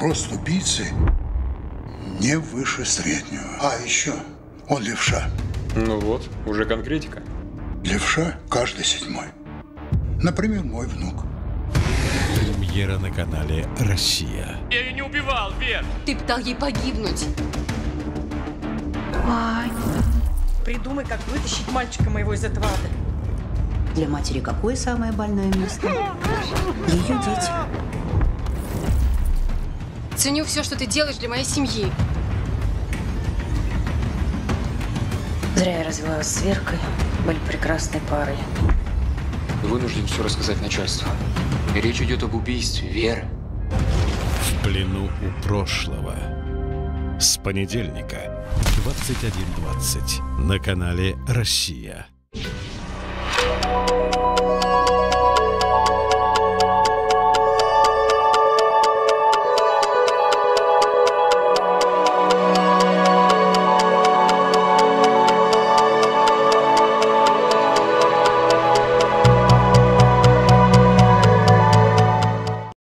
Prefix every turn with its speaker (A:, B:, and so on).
A: Рост убийцы не выше среднего. А еще он левша.
B: Ну вот, уже конкретика.
A: Левша каждый 7-й. Например, мой внук.
C: Премьера на канале «Россия».
D: Я ее не убивал, Вер!
E: Ты пытал ей погибнуть.
F: Придумай, как вытащить мальчика моего из этого ада.
G: Для матери какое самое больное место? Ее дети.
E: Ценю все, что ты делаешь для моей семьи.
G: Зря я развелась с Веркой. Были прекрасной парой.
B: Вынужден все рассказать начальству. И речь идет об убийстве, Вера.
C: В плену у прошлого. С понедельника 21:20 на канале «Россия».